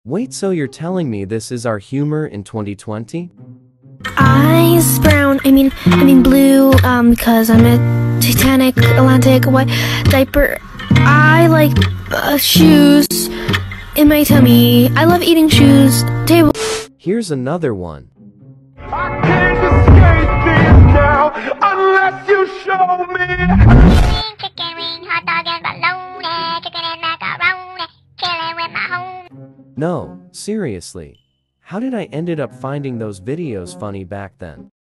Wait, so you're telling me this is our humor in 2020? Eyes brown, I mean blue, because I'm a Titanic, Atlantic, white diaper. I like shoes in my tummy. I love eating shoes. Table. Here's another one. I can't escape this now unless you show me. Chicken wing, hot dog and bologna, chicken and macaroni, chilling with my home. No, seriously. How did I ended up finding those videos funny back then?